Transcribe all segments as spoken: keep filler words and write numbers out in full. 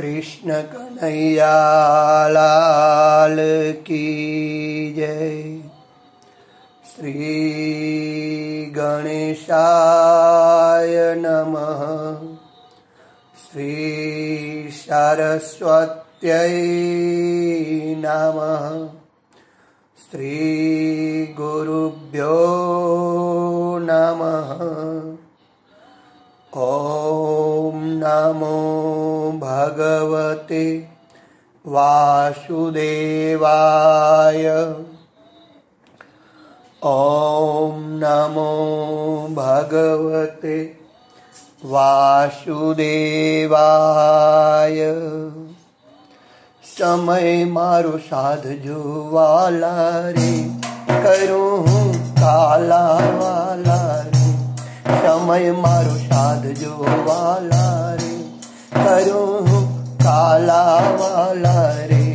कृष्ण कन्हैया लाल की जय। श्री गणेशाय नमः। श्री सरस्वत्यै नमः। श्री गुरुभ्यो नमः। ओम नमो भगवते वासुदेवाय। ओम नमो भगवते वासुदेवाय। समय मारो साधजो वाला रे, करूँ काला वाला रे। समय मारो साधजो वाला रे, करूँ काला वाला रे।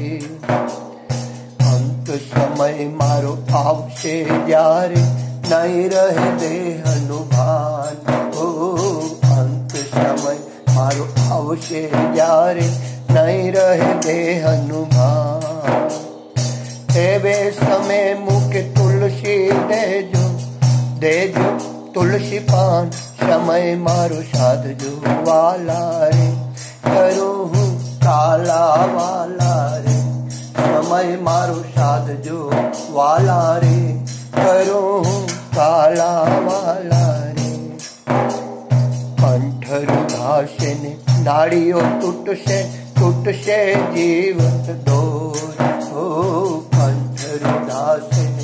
अंत समय मारो आवशे ज्यारे, नहीं रहे देहनु भान। ओ अंत समय मारो आवशे ज्यारे, नहीं रहे देहनु भान। एवे समय मुके तुलसी देजो, देजो तुलसी पान। समय मारो साधजो वाला रे, करूँ काला वाला रे। समय मारो साधजो वाला रे, करूँ काला वाला रे। कंठरु घासे ने नाड़ियों टूटसे, टूटसे जीवन डोर। ओ कंठरु घासे ने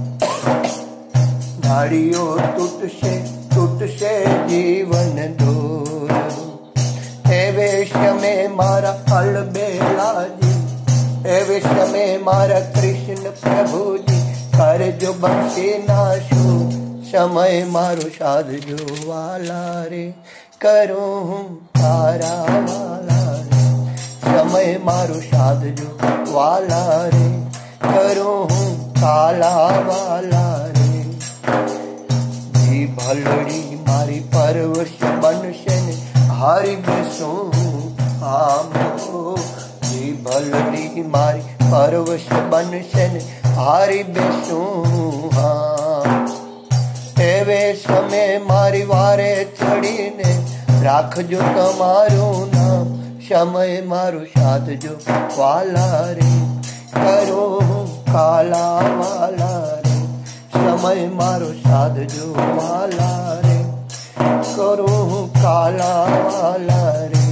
नाड़ियों टूटसे, टूटसे जीवन डोर। हे वेश में मारा फल बेला जी, हे वेश में मारा कृष्ण प्रभु जी। कर जो बंसी नाशो, समय मारो साधजो वाला रे, करूँ तारा वाला रे। समय मारो साधजो वाला रे, करूँ काला वाला रे। जी भलड़ी मारी परवश बनशन, हारी बेसो आमो। जी भलड़ी मारी परवश बनशन, हारी बेसो हाँ। एवे समय मारी वारे चढ़ीने, राखजो तमारू नाम। समय मारो साधजो वाला रे, करो काला वाला रे। समय मारो साधजो वाला रे, करो काला वाला रे।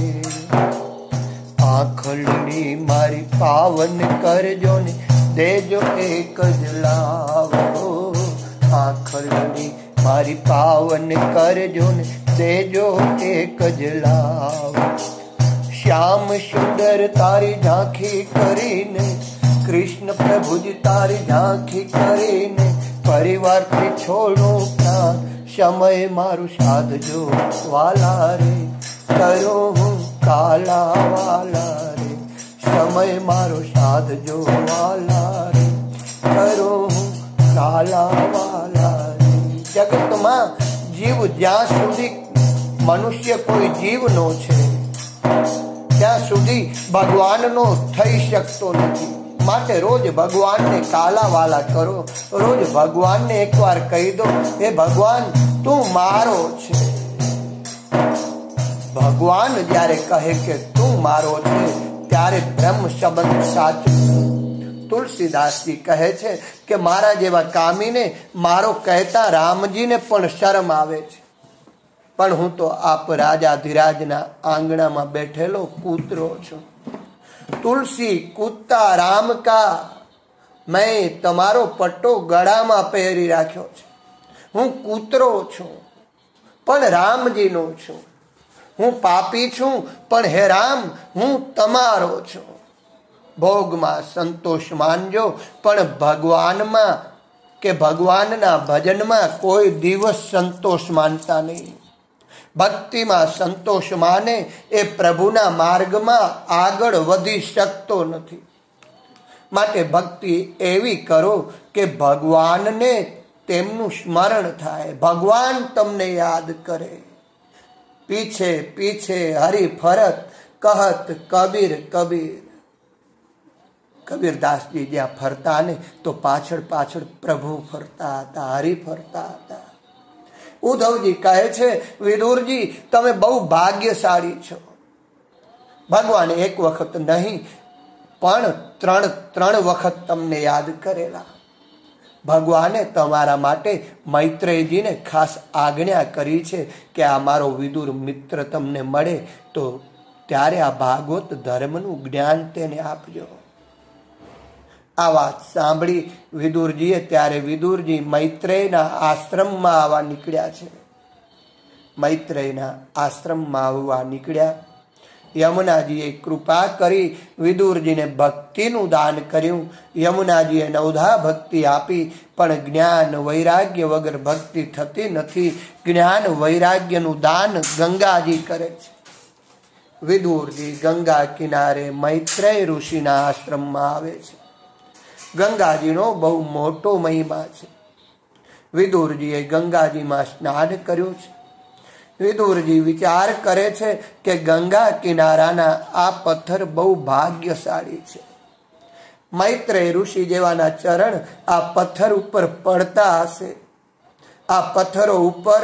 आँखलड़ी मारी पावन करजो ने, देजो एक जलावो। आँखलड़ी मारी पावन करजो ने, देजो एक जलावो। श्याम सुंदर तारी झांकी करीने, कृष्ण प्रभु जी तारी झांकी करीने। परिवार थी छोड़ो प्राण, समय मारो साधजो वाला रे, करूँ काला वाला रे। समय मारो साधजो वाला रे, करूँ काला वाला रे। जगत में जीव ज्यां सुधी मनुष्य कोई जीव नो छे, ત્યાં સુધી ભગવાનનો થઈ શકતો નથી। માટે રોજ ભગવાનને કાલા વાલા કરો। રોજ ભગવાનને એકવાર કહી દો, હે ભગવાન તું મારો છે। ભગવાન જ્યારે કહે કે તું મારો છે, ત્યારે બ્રહ્મ સંબંધ સાચો। તુલસીદાસજી કહે છે કે મારા જેવા કામીને મારો કહેતા રામજીને પણ શરમ આવે છે। પણ હું તો આપ રાજાધિરાજના આંગણામાં બેઠેલો કૂતરો છું। તુલસી કૂતા રામ કા, મેં તમારો પટ્ટો ગળામાં પહેરી રાખ્યો છે। હું કૂતરો છું પણ રામજીનો છું। હું પાપી છું પણ હે રામ હું તમારો છું। ભોગમાં સંતોષ માનજો, પણ ભગવાનમાં કે ભગવાનના ભજનમાં કોઈ દિવસ સંતોષ માનતા નહીં। ભક્તિ માં સંતોષ માને એ પ્રભુના માર્ગમાં આગળ વધી શકતો નથી। માટે ભક્તિ એવી કરો કે ભગવાનને તેમનું સ્મરણ થાય, ભગવાન તમને યાદ કરે। पीछे पीछे हरि फरत કહત કબીર કબીર. કબીરદાસજી જ્યાં ફરતા ને તો પાછળ પાછળ પ્રભુ ફરતા હતા, હરિ ફરતા હતા. ઉદ્ધવજી કહે છે, વિદુરજી તમે બહુ ભાગ્યશાળી છો. ભગવાને એક વખત નહીં પણ ત્રણ ત્રણ વખત તમને યાદ કરેલા. ભગવાને તમારા માટે મૈત્રેયજીને ખાસ આજ્ઞા કરી છે કે આ મારો વિદુર મિત્ર તમને મળે તો ત્યારે આ ભાગવત ધર્મનું જ્ઞાન તેને આપજો. આ વાત સાંભળી વિદુરજીએ ત્યારે વિદુરજી મૈત્રેયના આશ્રમમાં આવવા નીકળ્યા છે. મૈત્રેયના આશ્રમમાં આવવા નીકળ્યા. યમુનાજીએ કૃપા કરી વિદુરજીને ભક્તિનું દાન કર્યું. યમુનાજીએ નવધા ભક્તિ આપી, પણ જ્ઞાન વૈરાગ્ય વગર ભક્તિ થતી નથી. જ્ઞાન વૈરાગ્યનું દાન ગંગાજી કરે છે. વિદુરજી ગંગા કિનારે મૈત્રેય ઋષિના આશ્રમમાં આવે છે. ગંગાજીનો બહુ મોટો મહિમા છે. વિદુરજીએ ગંગાજીમાં સ્નાન કર્યું છે. વિદુરજી વિચાર કરે છે કે ગંગા કિનારાના આ પથ્થર બહુ ભાગ્યશાળી છે. મૈત્રેય ઋષિ જેવાના ચરણ આ પથ્થર ઉપર પડતા હશે. આ પથ્થરો ઉપર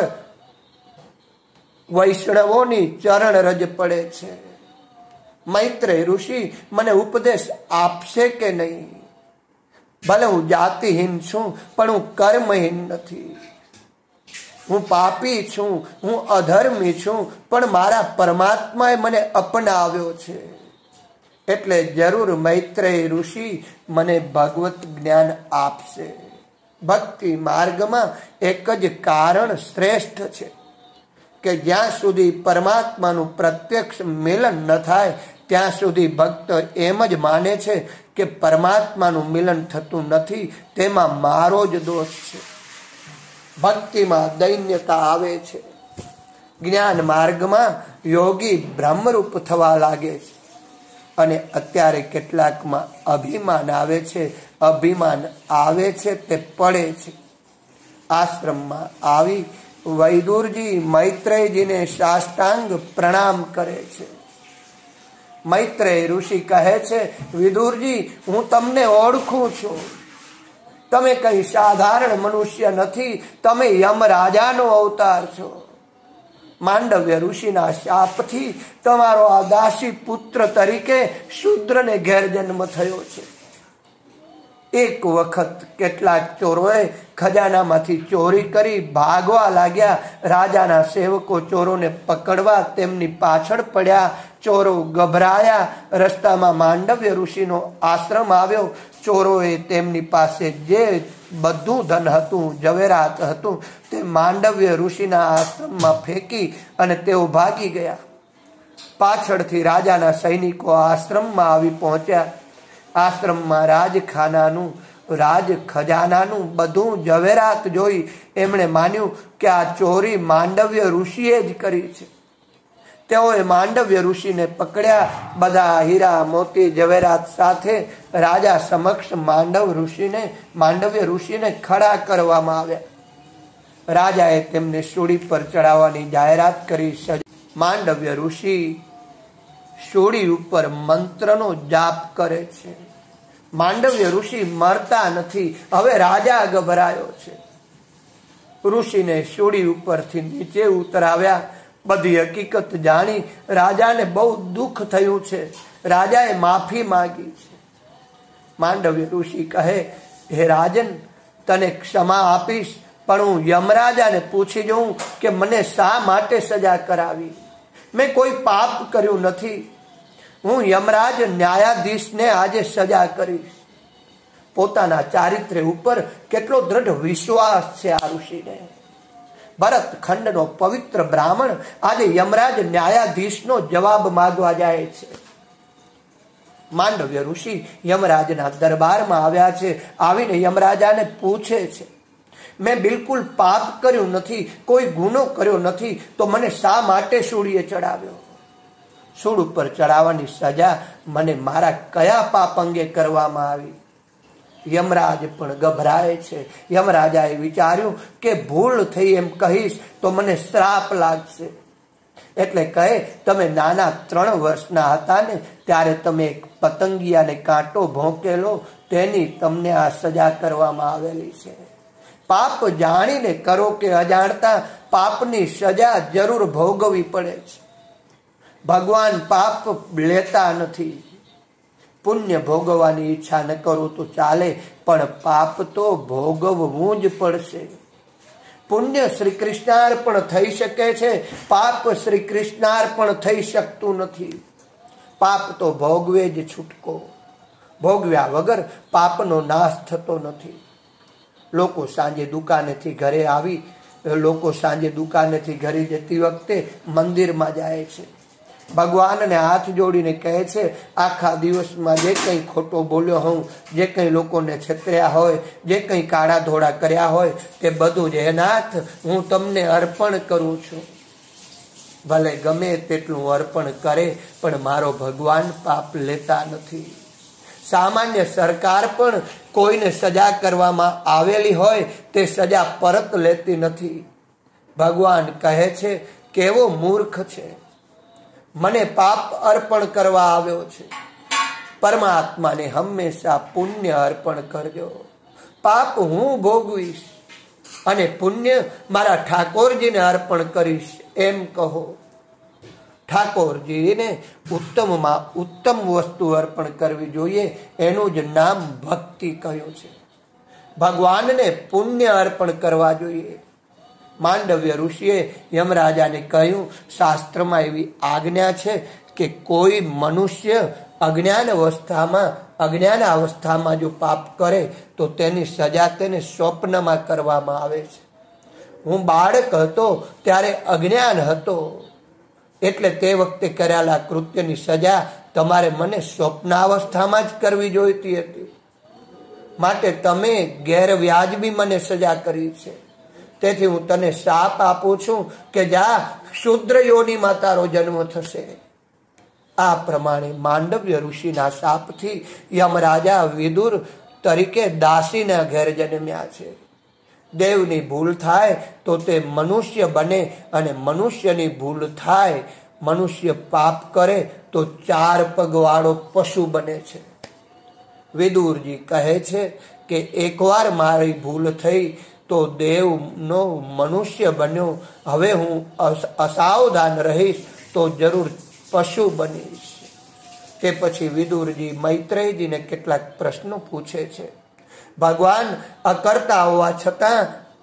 વૈષ્ણવોની ચરણ રજ પડે છે. મૈત્રેય ઋષિ મને ઉપદેશ આપશે કે નહીં? ભલે હું જાતિહીન છું પણ હું કર્મહીન નથી. હું પાપી છું, હું અધર્મી છું, પણ મારા પરમાત્માએ મને અપનાવ્યો છે. એટલે જરૂર મૈત્રેય ઋષિ મને ભગવત જ્ઞાન આપશે. ભક્તિ માર્ગમાં એક જ કારણ શ્રેષ્ઠ છે કે જ્યાં સુધી પરમાત્માનું પ્રત્યક્ષ મિલન ન થાય ત્યાં સુધી ભક્ત એમ જ માને છે કે પરમાત્માનું મિલન થતું નથી, તેમાં મારો જ દોષ છે. ભક્તિમાં દૈન્યતા આવે છે. જ્ઞાન માર્ગમાં યોગી બ્રહ્મરૂપ થવા લાગે છે. અને અત્યારે કેટલાકમાં અભિમાન આવે છે. અભિમાન આવે છે તે પડે છે. આશ્રમમાં આવી વૈદુરજી મૈત્રેયજીને સાષ્ટાંગ પ્રણામ કરે છે. મૈત્રેય ઋષિ કહે છે, વિદુરજી હું તમને ઓળખું છું. તમે કઈ સાધારણ મનુષ્ય નથી, તમે યમરાજાનો અવતાર છો. માંડવ્ય ઋષિના શાપથી તમારો આ દાસી પુત્ર તરીકે શૂદ્રને ઘેર જન્મ થયો છે. એક વખત કેટલાક ચોરોએ ખજાનામાંથી ચોરી કરી ભાગવા લાગ્યા. રાજાના સેવકો ચોરોને પકડવા તેમની પાછળ પડ્યા. ચોરો ગભરાયા. રસ્તામાં માંડવ્ય ઋષિનો આશ્રમ આવ્યો. ચોરોએ તેમની પાસે જે બધું ધન હતું, જવેરાત હતું, તે માંડવ્ય ઋષિના આશ્રમમાં ફેંકી અને તેઓ ભાગી ગયા. પાછળથી રાજાના સૈનિકો આશ્રમમાં આવી પહોંચ્યા. આશ્રમમાં રાજખાનાનું રાજ ખજાનાનું બધું જવેરાત જોઈ એમણે માન્યું કે આ ચોરી માંડવ્ય ઋષિએ જ કરી છે. તેઓએ માંડવ્ય ઋષિને પકડ્યા. બધા હીરા મોતી જવેરાત સાથે રાજા સમક્ષ માંડવ ઋષિને માંડવ્ય ઋષિને ખડા કરવામાં આવ્યા. રાજાએ તેમને શૂળી પર ચડાવવાની જાહેરાત કરી. માંડવ્ય ઋષિ શૂળી ઉપર મંત્રનો જાપ કરે છે. માંડવ્ય ઋષિ મરતા નથી. હવે રાજા ગભરાયો છે. ઋષિને શૂળી ઉપરથી નીચે ઉતરાવ્યા. બધી હકીકત જાણી રાજાને બહુ દુઃખ થયું છે. રાજાએ માફી માંગી છે. માંડવ્ય ઋષિ કહે, હે રાજન, તને ક્ષમા આપીશ, પણ હું યમરાજાને પૂછી જોઉં કે મને શા માટે સજા કરાવી. મેં કોઈ પાપ કર્યું નથી. હું યમરાજ ન્યાયાધીશને આજે સજા કરીશ. પોતાના ચારિત્ર્ય ઉપર કેટલો દ્રઢ વિશ્વાસ છે આ ઋષિને. ભરત ખંડનો પવિત્ર બ્રાહ્મણ આજે યમરાજ ન્યાયાધીશનો જવાબ માંગવા જાય છે. માંડવ્ય ઋષિ યમરાજના દરબારમાં આવ્યા છે. આવીને યમરાજાને પૂછે છે, મેં બિલકુલ પાપ કર્યું નથી, કોઈ ગુનો કર્યો નથી, તો મને શા માટે શૂળીએ ચડાવ્યો? શૂળ ઉપર ચડાવવાની સજા મને મારા કયા પાપ અંગે કરવામાં આવી? યમરાજ પણ ગભરાય છે. યમરાજાએ વિચાર્યું કે ભૂલ થઈ એમ કહીશ તો મને શ્રાપ લાગશે. એટલે કહે, તમે નાના ત્રણ વર્ષના હતા ને ત્યારે તમે એક પતંગિયાને કાંટો ભોંકેલો, તેની તમને આ સજા કરવામાં આવેલી છે. પાપ જાણીને કરો કે અજાણતા, પાપની સજા જરૂર ભોગવવી પડે છે. ભગવાન પાપ લેતા નથી. પુણ્ય ભોગવવાની ઈચ્છા ન કરો તો ચાલે, પણ પાપ તો ભોગવવું જ પડશે. પુણ્ય શ્રી કૃષ્ણાર્પણ થઈ શકે છે, પાપ શ્રી કૃષ્ણાર્પણ થઈ શકતું નથી. પાપ તો ભોગવે જ છૂટકો. ભોગવ્યા વગર પાપનો નાશ થતો નથી. લોકો સાંજે દુકાનેથી ઘરે આવી લોકો સાંજે દુકાનેથી ઘરે જતી વખતે મંદિરમાં જાય છે. ભગવાનને હાથ જોડીને કહે છે, આખા દિવસમાં જે કંઈ ખોટો બોલ્યો હોઉં, જે કંઈ લોકોને છેતર્યા હોય, જે કંઈ કાળા ધોળા કર્યા હોય, તે બધું જ હે નાથ હું તમને અર્પણ કરું છું. ભલે ગમે તેટલું અર્પણ કરે, પણ મારો ભગવાન પાપ લેતા નથી. સામાન્ય સરકાર પણ કોઈને સજા કરવામાં આવેલી હોય તે સજા પરત લેતી નથી. ભગવાન કહે છે, કેવો મૂર્ખ છે, મને પાપ અર્પણ કરવા આવ્યો છે. પરમાત્માને હંમેશા પુણ્ય અર્પણ કરજો. પાપ હું ભોગવીશ અને પુણ્ય મારા ઠાકોરજીને અર્પણ કરીશ એમ કહો. ઠાકોરજીને ઉત્તમમાં ઉત્તમ વસ્તુ અર્પણ કરવી જોઈએ. એનું જ નામ ભક્તિ કહ્યું છે. ભગવાનને પુણ્ય અર્પણ કરવા જોઈએ. માંડવ્ય ઋષિએ યમરાજાને કહ્યું, શાસ્ત્રમાં એવી આજ્ઞા છે કે કોઈ મનુષ્ય અજ્ઞાન અવસ્થામાં અજ્ઞાન અવસ્થામાં જો પાપ કરે તો તેની સજા તેને સ્વપ્નમાં કરવામાં આવે છે. હું બાળક હતો ત્યારે અજ્ઞાન હતો, એટલે તે વખતે કરેલા કૃત્યની સજા તમારે મને સ્વપ્નાવસ્થામાં જ કરવી જોઈતી હતી. માટે તમે ગેરવ્યાજબી મને સજા કરી છે. તેથી હું તને શાપ આપું છું કે જા શુદ્ર યોનિમાં તારો જન્મ થશે. આ પ્રમાણે માંડવ્ય ઋષિના શાપથી યમરાજા વિદુર તરીકે દાસીના ઘેર જન્મ્યા છે. દેવની ભૂલ થાય તો તે મનુષ્ય બને, અને મનુષ્યની ભૂલ થાય, મનુષ્ય પાપ કરે તો ચાર પગવાળો પશુ બને છે. વિદુરજી કહે છે કે એકવાર મારી ભૂલ થઈ તો દેવનો મનુષ્ય બન્યો. હવે હું અસાવધાન રહીશ તો જરૂર પશુ બનીશ. તે પછી વિદુરજી મૈત્રેયજીને કેટલાક પ્રશ્નો પૂછે છે. ભગવાન અકર્તા હોવા છતાં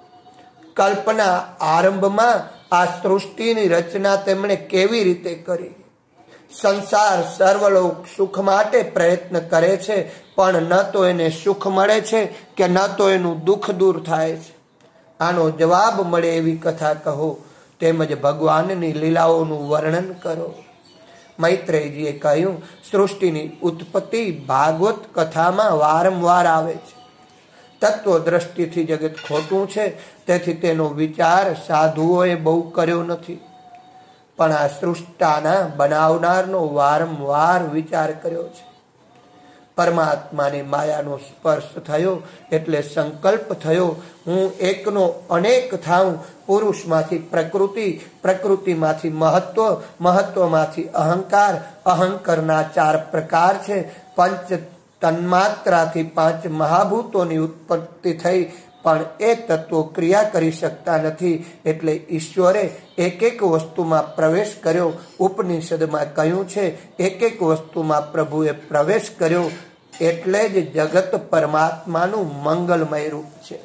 કલ્પના આરંભમાં આ સૃષ્ટિની રચના તેમણે કેવી રીતે કરી? સંસાર સર્વલોક સુખ માટે પ્રયત્ન કરે છે, પણ ન તો એને સુખ મળે છે કે ન તો એનું દુઃખ દૂર થાય છે. આનો જવાબ મળે એવી કથા કહો, તેમજ ભગવાનની લીલાઓનું વર્ણન કરો. મૈત્રેયજીએ કહ્યું, સૃષ્ટિની ઉત્પત્તિ ભાગવત કથામાં વારંવાર આવે છે. તત્વ દ્રષ્ટિથી જગત ખોટું છે, તેથી તેનો વિચાર સાધુઓએ બહુ કર્યો નથી, પણ આ સૃષ્ટાના બનાવનારનો વારંવાર વિચાર કર્યો છે. પરમાત્માને માયાનો સ્પર્શ થયો એટલે સંકલ્પ થયો, હું એકનો અનેક થાઉં. પુરુષમાંથી પ્રકૃતિ, પ્રકૃતિમાંથી મહત્વ, મહત્વમાંથી અહંકાર, અહંકારના ચાર પ્રકાર છે. પંચ તન્માત્રાથી પાંચ મહાભૂતોની ઉત્પત્તિ થઈ, પણ એ તત્વો ક્રિયા કરી શકતા નથી. એટલે ઈશ્વરે એક એક વસ્તુમાં પ્રવેશ કર્યો. ઉપનિષદમાં કહ્યું છે, એક એક વસ્તુમાં પ્રભુએ પ્રવેશ કર્યો. એટલે જ જગત પરમાત્માનું મંગલમય રૂપ છે.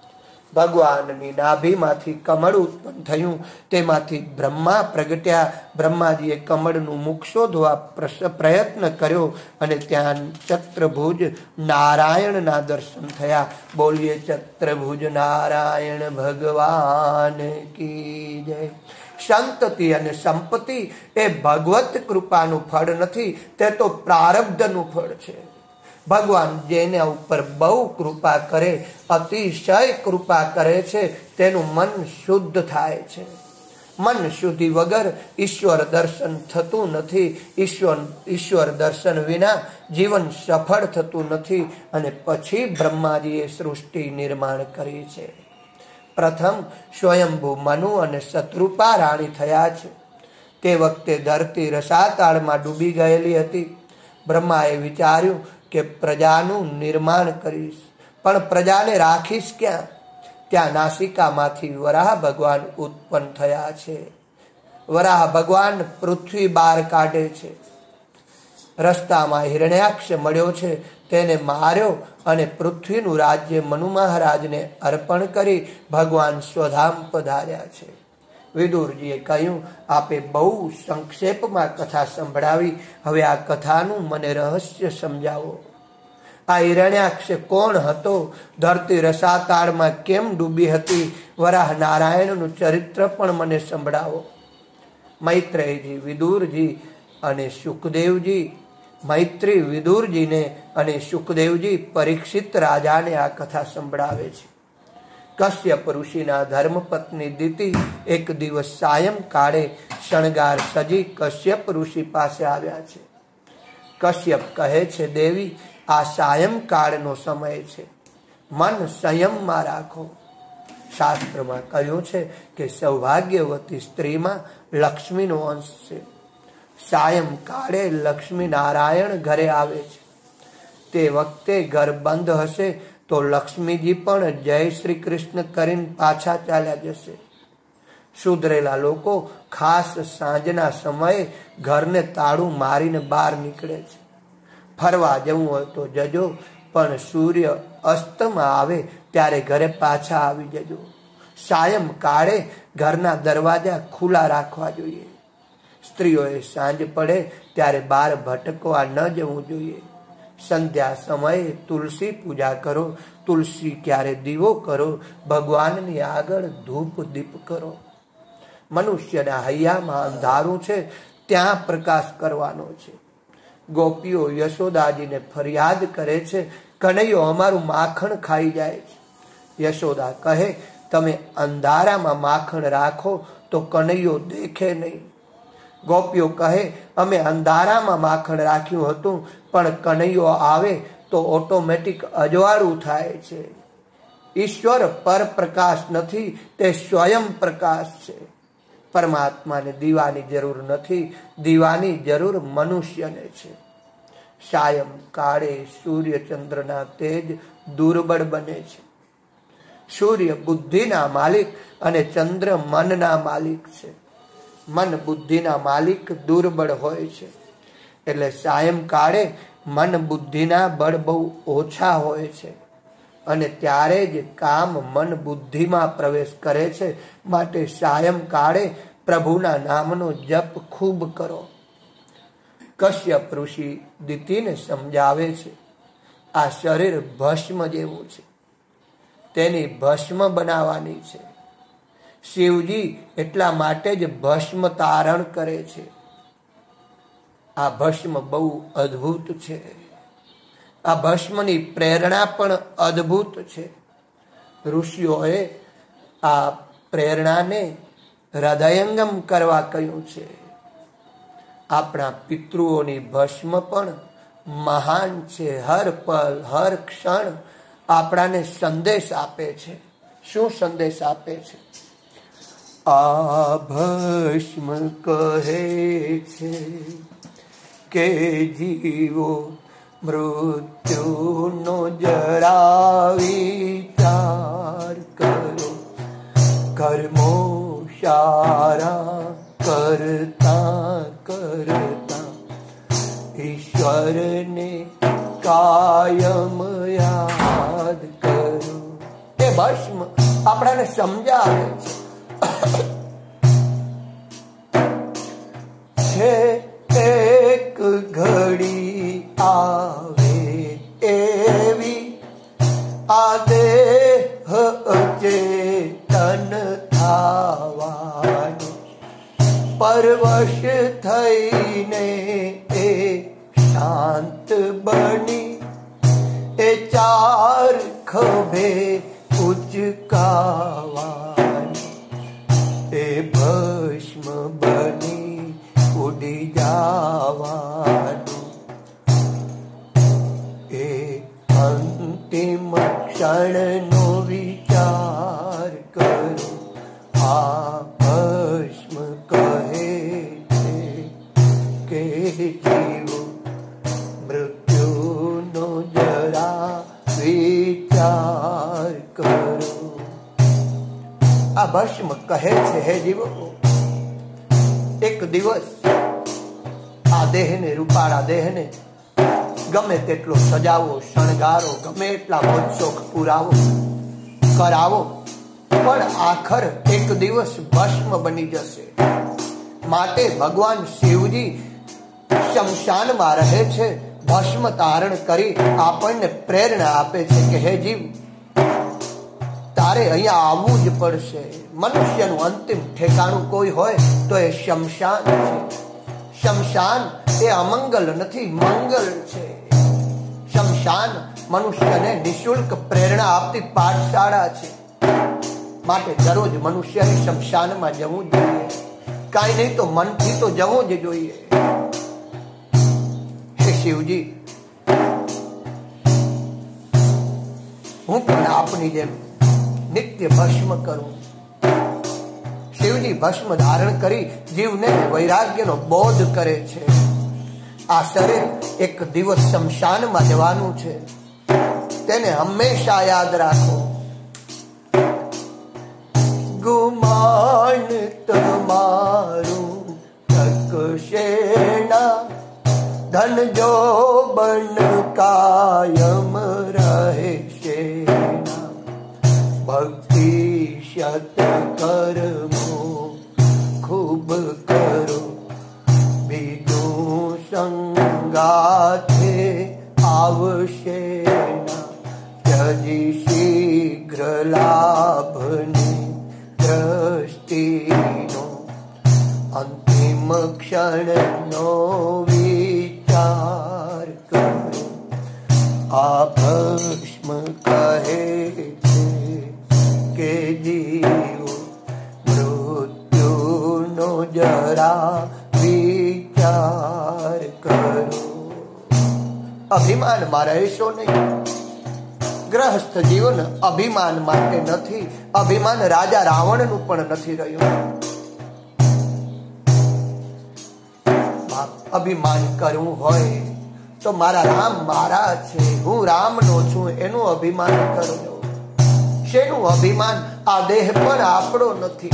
ભગવાનની નાભીમાંથી કમળ ઉત્પન્ન થયું, તેમાંથી બ્રહ્મા પ્રગટ્યા. બ્રહ્માજીએ કમળનું મુખ શોધવા પ્રયત્ન કર્યો, અને ત્યાં ચત્રભુજ નારાયણના દર્શન થયા. બોલીએ ચત્રભુજ નારાયણ ભગવાન કી જય. સંતતિ અને સંપત્તિ એ ભગવત કૃપાનું ફળ નથી, તે તો પ્રારબ્ધનું ફળ છે. ભગવાન જેના ઉપર બહુ કૃપા કરે, અતિશય કૃપા કરે છે, તેનું મન શુદ્ધ થાય છે. મન શુદ્ધિ વગર ઈશ્વર દર્શન થતું નથી. ઈશ્વર ઈશ્વર દર્શન વિના જીવન સફળ થતું નથી. અને પછી બ્રહ્માજીએ સૃષ્ટિ નિર્માણ કરી છે. પ્રથમ સ્વયંભૂ મનુ અને શત્રુપા રાણી થયા છે. તે વખતે ધરતી રસાતાળમાં ડૂબી ગયેલી હતી. બ્રહ્માએ વિચાર્યું કે પ્રજાનું નિર્માણ કરીશ, પણ પ્રજાને રાખીશ ક્યાં? ત્યાં નાસિકામાંથી વરાહ ભગવાન ઉત્પન્ન થયા છે. વરાહ ભગવાન પૃથ્વી બહાર કાઢે છે. રસ્તામાં હિરણ્યાક્ષ મળ્યો છે, તેને માર્યો અને પૃથ્વીનું રાજ્ય મનુ મહારાજને અર્પણ કરી ભગવાન સ્વધામ પધાર્યા છે. વિદુરજીએ કહ્યું, આપે બહુ સંક્ષેપમાં કથા સંભળાવી, હવે આ કથાનું મને રહસ્ય સમજાવો. આ હિરણ્યાક્ષ કોણ હતો? ધરતી રસાતાળમાં કેમ ડૂબી હતી? વરાહ નારાયણનું ચરિત્ર પણ મને સંભળાવો. મૈત્રેયજી વિદુરજી અને સુખદેવજી મૈત્રી વિદુરજીને અને સુખદેવજી પરીક્ષિત રાજાને આ કથા સંભળાવે છે. કશ્યપ ઋષિના ધર્મપત્ની દિતિ એક દિવસ સાયંકાળે શણગાર સજી કશ્યપ ઋષિ પાસે આવ્યા છે. કશ્યપ કહે છે, દેવી, આ સાયંકાળનો સમય છે, મન સંયમમાં રાખો. શાસ્ત્રમાં કહ્યું છે કે સૌભાગ્યવતી સ્ત્રીમાં લક્ષ્મીનો અંશ છે. સાયંકાળે લક્ષ્મી નારાયણ ઘરે આવે છે. તે વખતે ઘર બંધ હશે તો લક્ષ્મીજી પણ જય શ્રી કૃષ્ણ કરીને પાછા ચાલ્યા જશે. સુધરેલા લોકો ખાસ સાંજના સમયે ઘરને તાળું મારીને બહાર નીકળે છે. ફરવા જવું હોય તો જજો, પણ સૂર્ય અસ્તમાં આવે ત્યારે ઘરે પાછા આવી જજો. સાયંકાળે ઘરના દરવાજા ખુલ્લા રાખવા જોઈએ. સ્ત્રીઓએ સાંજ પડે ત્યારે બહાર ભટકવા ન જવું જોઈએ. સંધ્યા સમયે તુલસી પૂજા કરો. તુલસી ક્યારે દીવો કરો. ભગવાનની આગળ ધૂપ દીપ કરો. મનુષ્યના હૈયામાં અંધારું છે, ત્યાં પ્રકાશ કરવાનો છે. ગોપીઓ યશોદાજીને ફરિયાદ કરે છે, કનૈયો અમારું માખણ ખાઈ જાય છે. યશોદા કહે, તમે અંધારામાં માખણ રાખો તો કનૈયો દેખે નહીં. ગોપીઓ કહે, અમે અંધારામાં માખણ રાખ્યું હતું, પણ કનૈયો આવે તો ઓટોમેટિક અજવાળું થાય છે. ઈશ્વર પર પ્રકાશ નથી, તે સ્વયં પ્રકાશ છે. પરમાત્માને દીવાની જરૂર નથી, દીવાની જરૂર મનુષ્યને છે. સાયંકાળે સૂર્યચંદ્રના તેજ દુર્બળ બને છે. સૂર્ય બુદ્ધિના માલિક અને ચંદ્ર મનના માલિક છે. મન બુદ્ધિના માલિક દુર્બળ હોય છે. એટલે સાયંકાળે મન બુદ્ધિના બળ બહુ ઓછા હોય છે, અને ત્યારે જ કામ મન બુદ્ધિમાં પ્રવેશ કરે છે. માટે સાયંકાળે પ્રભુના નામનો જપ ખૂબ કરો. કશ્યપ ઋષિ દિતિને સમજાવે છે, આ શરીર ભસ્મ જેવું છે, તેની ભસ્મ બનાવવાની છે. શિવજી એટલા માટે જ ભસ્મ તારણ કરે છે. આ ભસ્મ બહુ અદ્ભુત છે. આ ભસ્મની પ્રેરણા પણ અદ્ભુત છે. ઋષિઓએ આ પ્રેરણાને હૃદયંગમ કરવા કહ્યું છે. આપણા પિતૃઓની ભસ્મ પણ મહાન છે. હર પલ હર ક્ષણ આપણાને સંદેશ આપે છે. શું સંદેશ આપે છે? આ ભસ્મ કહે છે કે જીવો મૃત્યુનો જરા વિચાર કરો. કર્મો સારા કરતા કરતા ઈશ્વરને કાયમ યાદ કરો. એ ભસ્મ આપણાને સમજાવે છે. એક ઘડી આવે એવી આ દેહ અચેતન થાવાનું, પરવશ થઈને એ શાંત બની એ ચાર ખભે ઉચકાવાની. એ ભસ્મ બની ઉડી જવાનું. એ અંતિમ ક્ષણનો વિચાર કરો. આ ભસ્મ કહે આ ભસ્મ કહે છે, હે જીવો, એક દિવસ આ દેહને, રૂપાળા દેહને ગમે તેટલો સજાવો, શણગારો, ગમે એટલા મોજશોખ પુરાવો, કરાવો, પણ આખર એક દિવસ ભસ્મ બની જશે. માટે ભગવાન શિવજી શમશાનમાં રહે છે, ભસ્મ ધારણ કરી આપણને પ્રેરણા આપે છે કે હે જીવ, તારે અહીંયા આવવું જ પડશે. મનુષ્યનું અંતિમ ઠેકાણું કોઈ હોય તો એ શમશાન છે. શમશાન એ અમંગલ નથી, મંગલ છે. શમશાન મનુષ્યને નિઃશુલ્ક પ્રેરણા આપતી પાઠશાળા છે. માટે દરરોજ મનુષ્યને શમશાનમાં જવું જોઈએ, કાંઈ નહીં તો મનથી તો જવું જ જોઈએ. હે શિવજી, હું પણ આપની જેમ નિત્ય ભસ્મ કરું. શિવજી ભસ્મ ધારણ કરી જીવને વૈરાગ્યનો બોધ કરે છે. આ શરીર એક દિવસ શમશાનમાં જવાનું છે, તેને હંમેશા યાદ રાખો. ગુમાન તમારું ટકશે ના, ધન જો બન કાયમ રહેશે ના. ભક્તિ શત કરમો ખૂબ કરો, બીજું સંગાથે આવશે ના. ત્યજી શીઘ્ર લાભની દ્રષ્ટિનો, અંતિમ ક્ષણનો વિચાર કરો. આ ભસ્મ કહે છે કે જીવો, મૃત્યુનો જરા વિચાર કરો. અભિમાનમાં રહેશો નહીં. ગ્રહસ્થ જીવન અભિમાન માટે નથી. અભિમાન રાજા રાવણનું પણ નથી રહ્યું. અભિમાન કરવું હોય તો મારા રામ મારા છે, હું રામનો છું, એનું અભિમાન કરજો. શેનું અભિમાન? આ દેહ પણ આપણો નથી.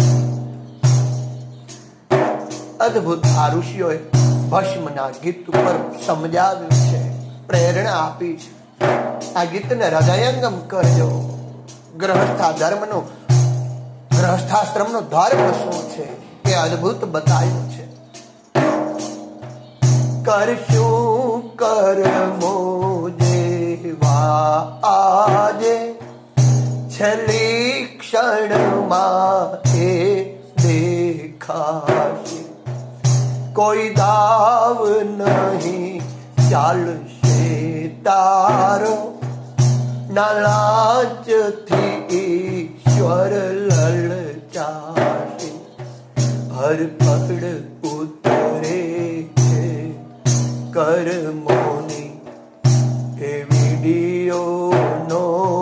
અદ્ભુત આ ઋષિઓએ ભસ્મના ગીત ઉપર સમજાવ્યું છે, પ્રેરણા આપી છે. આ ગીતને હૃદયંગમ કરજો. ગ્રહસ્થા ધર્મનો, ગ્રહસ્થાશ્રમનો ધર્મ શું છે એ અદ્ભુત બતાવ્યું છે. કરશું કર્મો જેવા આજે, છેલ્લી ક્ષણમાં એ દેખાશે. કોઈ દાવ નહીં ચાલશે તારો, ના લાજથી ઈશ્વર લલચાશે. હર પડ ઉતરે છે કર્મોની, એ વિડીયોનો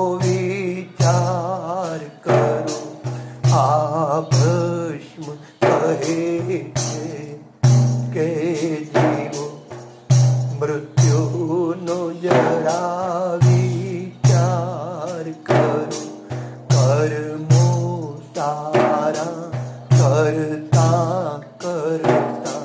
વિચાર કરો. આ ભસ્મ કહે છે કે જીવો, મૃત્યુનો જરા વિચાર કરો. કર્મો સારા કરતા કરતા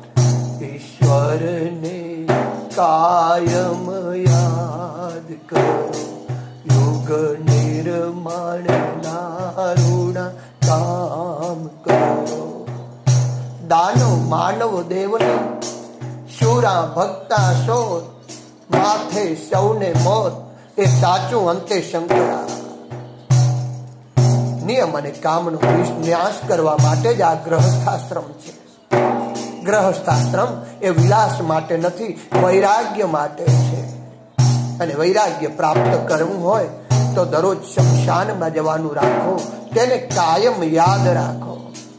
ઈશ્વરને કાયમ યાદ કરો. યુગ નિર્માણના ઋણા કામ કરો. દાનવ માનવ દેવને, શુરા ભક્તા શોધ, માથે સૌને મોત, એ સાચું અંતે શંકરા. નિયમ અને કામનો વિનાશ કરવા માટે જ આ ગ્રહસ્થાશ્રમ છે. ગ્રહસ્થાશ્રમ એ વિલાસ માટે નથી, વૈરાગ્ય માટે છે. અને વૈરાગ્ય પ્રાપ્ત કરવું હોય તો દરરોજ શમશાનમાં જવાનું રાખો, તેને કાયમ યાદ રાખો.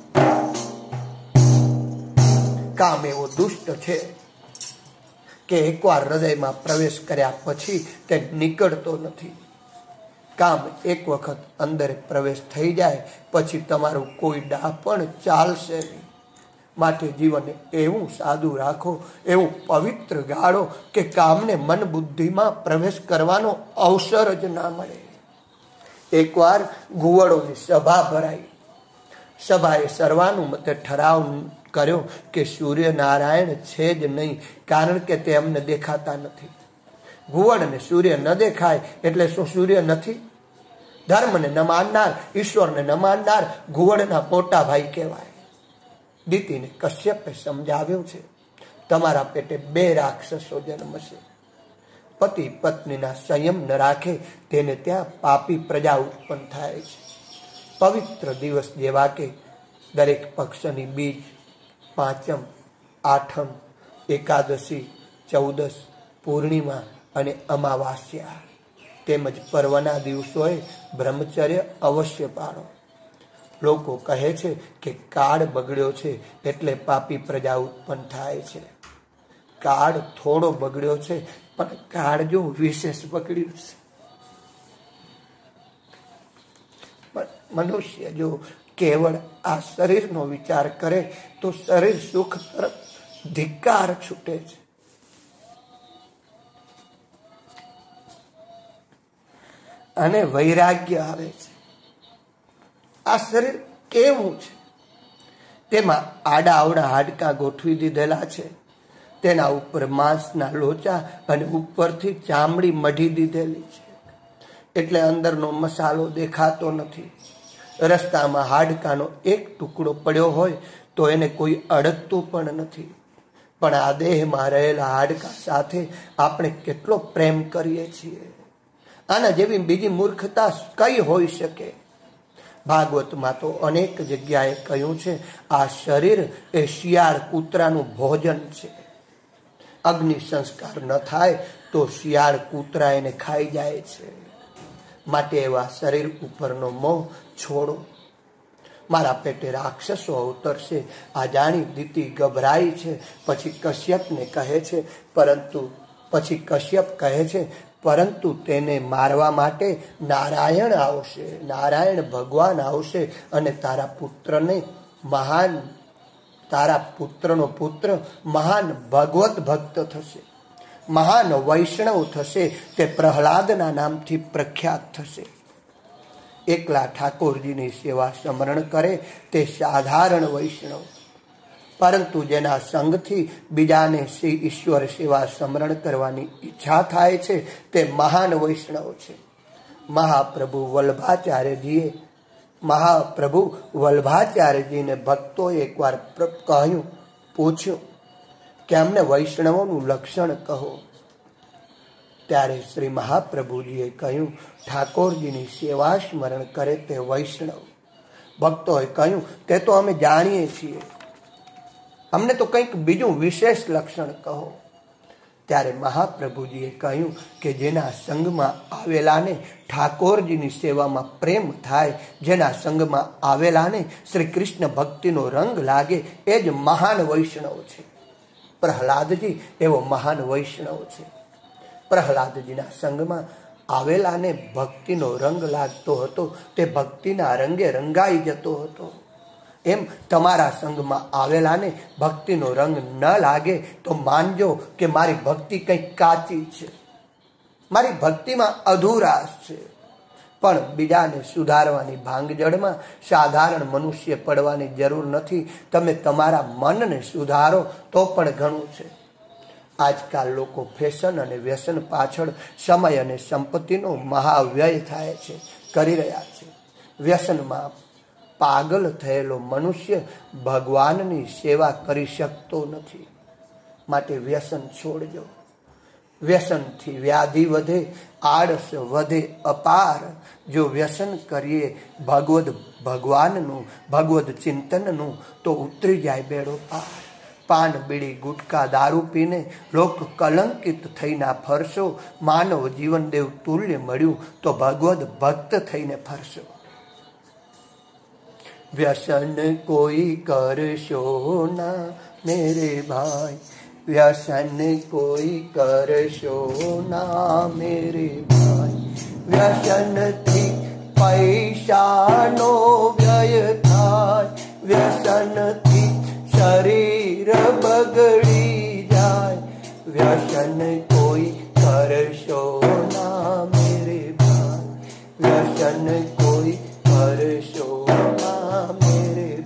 કામ એવો દુષ્ટ છે કે એકવાર હૃદયમાં પ્રવેશ કર્યા પછી તે નીકળતો નથી. કામ એક વખત અંદર પ્રવેશ થઈ જાય પછી તમારું કોઈ ડાહ પણ ચાલશે નહીં. માટે જીવન એવું સાદું રાખો, એવું પવિત્ર ગાળો કે કામને મન બુદ્ધિમાં પ્રવેશ કરવાનો અવસર જ ના મળે. એકવાર ઘુવડોની સભા ભરાઈ. સભાએ સર્વાનુમતે ઠરાવ કર્યો કે સૂર્યનારાયણ છે જ નહીં, કારણ કે તે અમને દેખાતા નથી. ઘુવડને સૂર્ય ન દેખાય એટલે શું સૂર્ય નથી? ધર્મને ન માનનાર, ઈશ્વરને ન માનનાર ઘુવડના મોટા ભાઈ કહેવાય. દીતીને કશ્યપે સમજાવ્યું છે, તમારા પેટે બે રાક્ષસો જન્મશે. પતિ પત્નીના સંયમ ન રાખે તેને ત્યાં પાપી પ્રજા ઉત્પન્ન થાય છે. પવિત્ર દિવસ જેવા કે દરેક પક્ષની બીજ, પાંચમ, આઠમ, એકાદશી, ચૌદસ, પૂર્ણિમા અને અમાવાસ્યા તેમજ પર્વના દિવસોએ બ્રહ્મચર્ય અવશ્ય પાળો. લોકો કહે છે કે કાળ બગડ્યો છે એટલે પાપી પ્રજા ઉત્પન્ન થાય છે. કાળ થોડો બગડ્યો છે, પણ કાળ જો વિશેષ બગડ્યું છે. પણ મનુષ્ય જો કેવળ આ શરીરનો વિચાર કરે તો શરીર સુખ તરફ ધિક્કાર છૂટે છે. અને વૈરાગ્ય આવે છે. આ શરીર કેવું છે? તેમાં આડા આવડા હાડકાં ગોઠવી દીધેલા છે. તેના ઉપર માંસના લોચા અને ઉપરથી ચામડી મઢી દીધેલી છે, એટલે અંદરનો મસાલો દેખાતો નથી. રસ્તામાં હાડકાનો એક ટુકડો પડ્યો હોય તો એને કોઈ અડકતું પણ નથી. પણ આ દેહમાં રહેલા હાડકા સાથે આપણે કેટલો પ્રેમ કરીએ છીએ. આના જેવી બીજી મૂર્ખતા કઈ હોઈ શકે? ભાગવતમાં તો અનેક જગ્યાએ કહ્યું છે, આ શરીર એ શિયાળ કૂતરાનું ભોજન છે. અગ્નિ સંસ્કાર ન થાય તો શિયાળ કૂતરા એને ખાઈ જાય છે. માટે એવા શરીર ઉપરનો મોહ છોડો. મારા પેટે રાક્ષસો અવતરશે આ જાણી દીતી ગભરાઈ છે. પછી કશ્યપને કહે છે પરંતુ પછી કશ્યપ કહે છે પરંતુ તેને મારવા માટે નારાયણ આવશે. નારાયણ ભગવાન આવશે અને તારા પુત્રને મહાન તારા પુત્રનો પુત્ર મહાન ભગવત ભક્ત થશે, મહાન વૈષ્ણવ થશે. તે પ્રહલાદના નામથી પ્રખ્યાત થશે. એકલા ઠાકોરજીની સેવા સ્મરણ કરે તે સાધારણ વૈષ્ણવ, પરંતુ જેના સંગથી બીજાને શ્રી ઈશ્વર સેવા સ્મરણ કરવાની ઈચ્છા થાય છે તે મહાન વૈષ્ણવ છે. મહાપ્રભુ વલ્ભાચાર્યજીએ મહાપ્રભુ વલ્ભાચાર્યજીને ભક્તોએ એકવાર કહ્યું પૂછ્યું કે અમને વૈષ્ણવોનું લક્ષણ કહો. ત્યારે શ્રી મહાપ્રભુજીએ કહ્યું ઠાકોરજીની સેવા સ્મરણ કરે તે વૈષ્ણવ. ભક્તોએ કહ્યું તે તો અમે જાણીએ છીએ, અમને તો કંઈક બીજું વિશેષ લક્ષણ કહો. ત્યારે મહાપ્રભુજીએ કહ્યું કે જેના સંગમાં આવેલાને ઠાકોરજીની સેવામાં પ્રેમ થાય, જેના સંગમાં આવેલાને શ્રી કૃષ્ણ ભક્તિનો રંગ લાગે એ જ મહાન વૈષ્ણવ છે. પ્રહલાદજી એવો મહાન વૈષ્ણવ છે. પ્રહલાદજીના સંગમાં આવેલાને ભક્તિનો રંગ લાગતો હતો, તે ભક્તિના રંગે રંગાઈ જતો હતો. એમ તમારા સંગમાં આવેલાને ભક્તિનો રંગ ન લાગે તો માનજો કે મારી ભક્તિ કંઈક કાચી છે, મારી ભક્તિમાં અધૂરાશ છે. પણ બીજાને સુધારવાની ભાંગજળમાં સાધારણ મનુષ્ય પડવાની જરૂર નથી. તમે તમારા મનને સુધારો તો પણ ઘણું છે. આજકાલ લોકો ફેશન અને વ્યસન પાછળ સમય અને સંપત્તિનો મહાવ્યય થાય છે, કરી રહ્યા છે. વ્યસનમાં પાગલ થયેલો મનુષ્ય ભગવાનની સેવા કરી શકતો નથી. માટે વ્યસન છોડજો. વ્યસનથી વ્યાધિ વધે, આળસ વધે અપાર. જો વ્યસન કરીએ ભગવદ ભગવાનનું, ભગવદ ચિંતનનું, તો ઉતરી જાય બેડો પાર. પાન બીડી ગુટકા દારૂ પીને લોક કલંકિત થઈને ફરશો. માનવ જીવન દેવ તુલ્ય મળ્યું તો ભગવદ ભક્ત થઈને ફરશો. व्यसन कोई करशो ना मेरे भाई, व्यसन कोई करशो ना मेरे भाई. व्यसन थी पैसानो व्यय થાય, વ્યસન થી શરીર બગડી જાય. વ્યસન કોઈ કરશો ના મેરે ભાઈ, વ્યસન કોઈ કરશો ના મેરે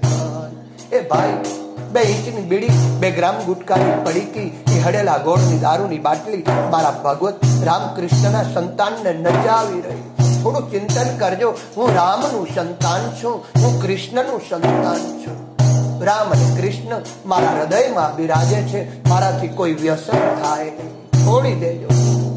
ભાઈ બે ઇંચની બીડી, બે ગ્રામ ગુટકાની પડીકી, એ હડેલા ગોળની દારૂની બાટલી મારા ભગવત રામકૃષ્ણના સંતાનને નચાવી રહી. થોડું ચિંતન કરજો. હું રામનું સંતાન છું, હું કૃષ્ણનું સંતાન છું. રામ અને કૃષ્ણ મારા હૃદયમાં બિરાજે છે. મારાથી કોઈ વ્યસન થાય નહીં. છોડી દેજો.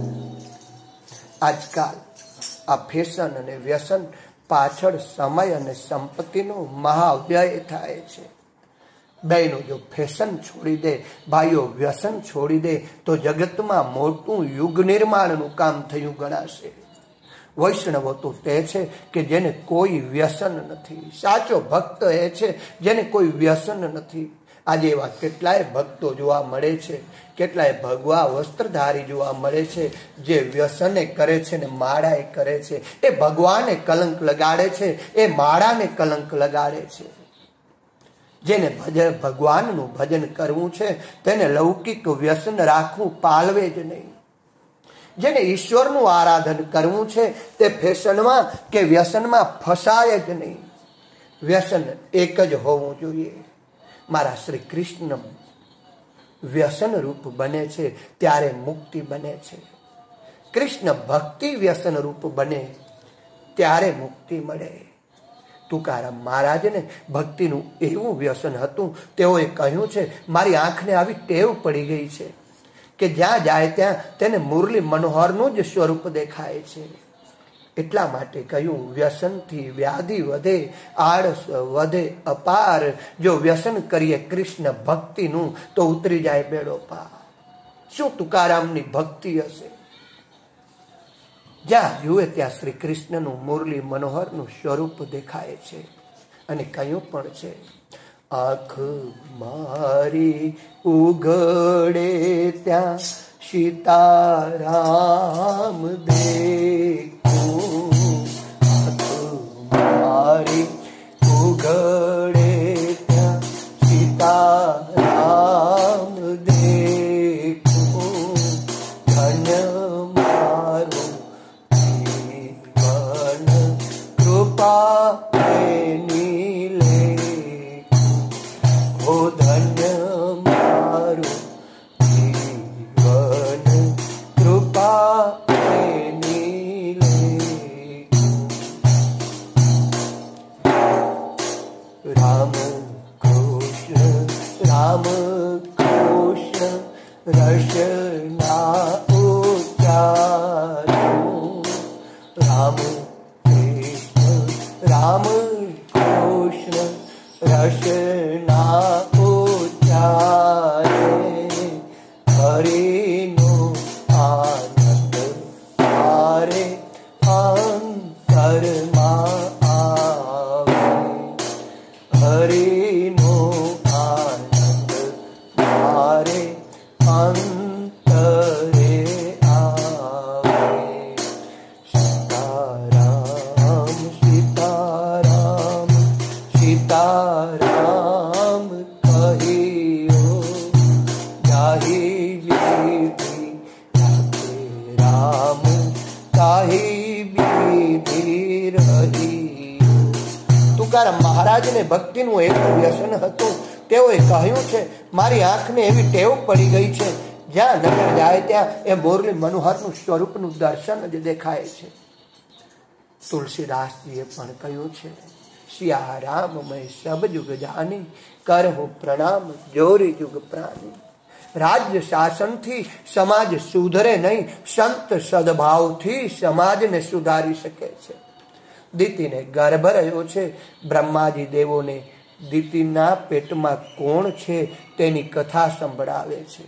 આજકાલ આ ફેશન અને વ્યસન પાછળ સમય અને સંપત્તિનો મહાવ્યય થાય છે. બહેનો જો ફેશન છોડી દે, ભાઈઓ વ્યસન છોડી દે, તો જગતમાં મોટું યુગ નિર્માણનું કામ થયું ગણાશે. વૈષ્ણવો તો તે છે કે જેને કોઈ વ્યસન નથી. સાચો ભક્ત એ છે જેને કોઈ વ્યસન નથી. આજે એવા કેટલાય ભક્તો જોવા મળે છે, કેટલાય ભગવા વસ્ત્રધારી જોવા મળે છે, જે વ્યસને કરે છે ને માળાએ કરે છે. એ ભગવાને કલંક લગાડે છે, એ માળાને કલંક લગાડે છે. જેને ભજન ભગવાનનું ભજન કરવું છે તેને લૌકિક વ્યસન રાખવું પાલવે જ નહીં. જેને ઈશ્વરનું આરાધન કરવું છે તે ફેશનમાં કે વ્યસનમાં ફસાય જ નહીં. વ્યસન એક જ હોવું જોઈએ. મારા શ્રી કૃષ્ણ વ્યસન રૂપ બને છે ત્યારે મુક્તિ બને છે. કૃષ્ણ ભક્તિ વ્યસન રૂપ બને ત્યારે મુક્તિ મળે. તુકારામ મહારાજને ભક્તિનું એવું વ્યસન હતું. તેઓએ કહ્યું છે, મારી આંખને આવી ટેવ પડી ગઈ છે કે જ્યાં જાય ત્યાં તેને મુરલી મનોહરનું જ સ્વરૂપ દેખાય છે. એટલા માટે કહ્યું, વ્યસનથી વ્યાધિ વધે, આળસ વધે અપાર. જો વ્યસન કરીએ કૃષ્ણ ભક્તિનું તો ઉતરી જાય બેડો પાર. શું તુકારામની ભક્તિ હશે! જ્યાં જુએ ત્યાં શ્રી કૃષ્ણનું મુરલી મનોહરનું સ્વરૂપ દેખાય છે. અને કહ્યું પણ છે, આંખ મારી ઉઘડે ત્યાં સીતારામ દેખું. આંખ મારી ઉઘડે ત્યાં સીતારામ દેખું. ધન્ય મારું જીવન કૃપા એની લેખું. ઓ ધન્ય મારું જીવન કૃપા એની લેખું. રામ કૃષ્ણ રામ કૃષ્ણ રસના ઉચ્ચારું. રામ કૃષ્ણ રામ કૃષ્ણ રસના ઉચ્ચારે. હરિનો આનંદ મારે અંતરમાં આવે. હરિનો આનંદ મારે અંતરે આવે. સીતારામ સીતારામ સીતારામ કહિયો. જાહી વિધિ રાખે રામ, તાહી વિધિ રહી. તુકારામ મહારાજને ભક્તિનું એક વ્યસન હતું. તેઓએ કહ્યું છે, મારી આંખને એવી ટેવ પડી ગઈ છે, જ્યાં નજર જાય ત્યાં એ મુરલી મનોહરનું સ્વરૂપનું દર્શન જ દેખાય છે. તુલસીદાસજીએ પણ કહ્યું છે, સિયા રામ મેં સબ યુગ જાની, કરહું પ્રણામ જોરી યુગ પ્રાણી. રાજ્ય શાસનથી સમાજ સુધરે નહીં, સંત સદભાવથી સમાજને સુધારી શકે છે. દીતીને ગર્ભ રહ્યો છે. બ્રહ્માજી દેવોને દીતીના પેટમાં કોણ છે તેની કથા સંભળાવે છે.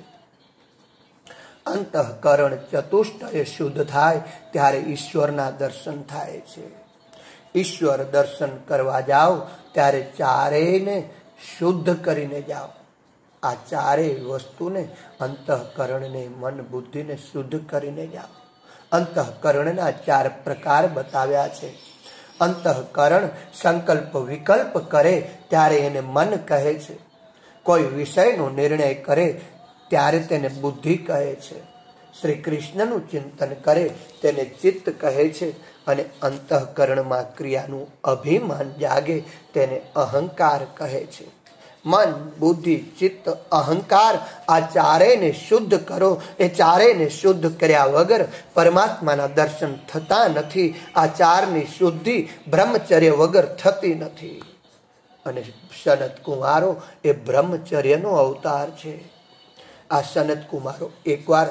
અંતઃકરણ ચતુષ્ટય શુદ્ધ થાય ત્યારે ઈશ્વરના દર્શન થાય છે. ઈશ્વર દર્શન કરવા જાઓ ત્યારે ચારેયને શુદ્ધ કરીને જાઓ. આ ચારેય વસ્તુને અંતઃકરણને મન બુદ્ધિને શુદ્ધ કરીને જાઓ. અંતઃકરણના ચાર પ્રકાર બતાવ્યા છે. અંતઃકરણ સંકલ્પ વિકલ્પ કરે ત્યારે એને મન કહે છે. કોઈ વિષયનો નિર્ણય કરે ત્યારે તેને બુદ્ધિ કહે છે. શ્રી કૃષ્ણનું ચિંતન કરે તેને ચિત્ત કહે છે. અને અંતઃકરણમાં ક્રિયાનું અભિમાન જાગે તેને અહંકાર કહે છે. મન, બુદ્ધિ, ચિત્ત, અહંકાર આ ચારેયને શુદ્ધ કરો. એ ચારેયને શુદ્ધ કર્યા વગર પરમાત્માના દર્શન થતા નથી. આ ચારની શુદ્ધિ બ્રહ્મચર્ય વગર થતી નથી. અને સનત કુમારો એ બ્રહ્મચર્યનો અવતાર છે. આ સનત કુમારો એકવાર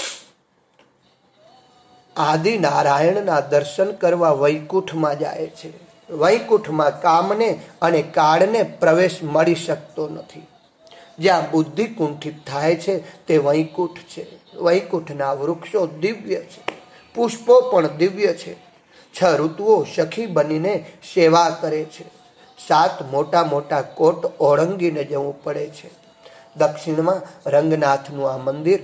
આદિ નારાયણના દર્શન કરવા વૈકુંઠમાં જાય છે. વૈકુંઠમાં કામને અને કાળને પ્રવેશ મળી શકતો નથી. જ્યાં બુદ્ધિ કુંઠિત થાય છે તે વૈકુંઠ છે. વૈકુંઠના વૃક્ષો દિવ્ય છે, પુષ્પો પણ દિવ્ય છે. છ ઋતુઓ સખી બનીને સેવા કરે છે. સાત મોટા મોટા કોટ ઓળંગીને જવું પડે છે. દક્ષિણમાં રંગનાથનું આ મંદિર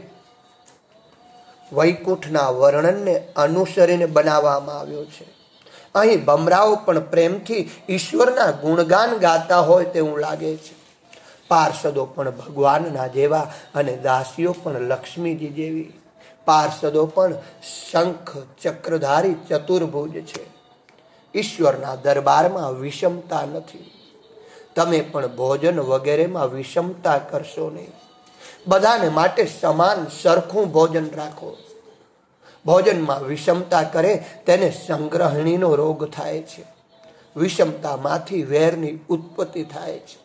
વૈકુંઠના વર્ણનને અનુસરીને બનાવવામાં આવ્યો છે. અહીં બમરાઓ પણ પ્રેમથી ઈશ્વરના ગુણગાન ગાતા હોય તેવું લાગે છે. પાર્ષદો પણ ભગવાનના જેવા અને દાસીઓ પણ લક્ષ્મીજી જેવી. પાર્ષદો પણ શંખ ચક્રધારી ચતુર્ભુજ છે. ઈશ્વરના દરબારમાં વિષમતા નથી. તમે પણ ભોજન વગેરેમાં વિષમતા કરશો નહીં. બધાને માટે સમાન સરખું ભોજન રાખો. ભોજનમાં વિષમતા કરે તેને સંગ્રહણીનો રોગ થાય છે. વિષમતામાંથી વેરની ઉત્પત્તિ થાય છે.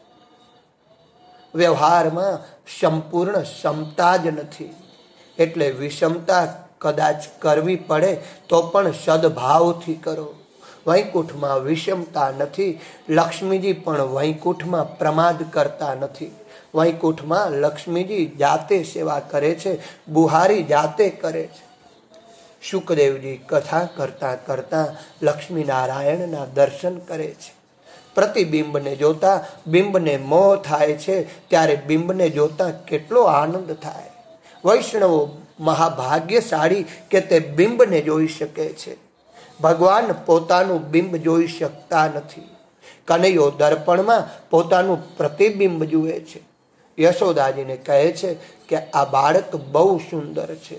વ્યવહારમાં સંપૂર્ણ ક્ષમતા જ નથી. એટલે વિષમતા કદાચ કરવી પડે તો પણ સદભાવથી કરો. વૈકુંઠમાં વિષમતા નથી. લક્ષ્મીજી પણ વૈકુંઠમાં પ્રમાદ કરતા નથી. વૈકુંઠમાં લક્ષ્મીજી જાતે સેવા કરે છે, બુહારી જાતે કરે છે. શુકદેવજી કથા કરતા કરતા લક્ષ્મી નારાયણના દર્શન કરે છે. પ્રતિબિંબને જોતા બિંબને મોહ થાય છે, ત્યારે બિંબને જોતા કેટલો આનંદ થાય. વૈષ્ણવો મહાભાગ્યશાળી કે તે બિંબને જોઈ શકે છે. ભગવાન પોતાનું બિંબ જોઈ શકતા નથી. કનૈયો દર્પણમાં પોતાનું પ્રતિબિંબ જુએ છે. યશોદાજીને કહે છે કે આ બાળક બહુ સુંદર છે.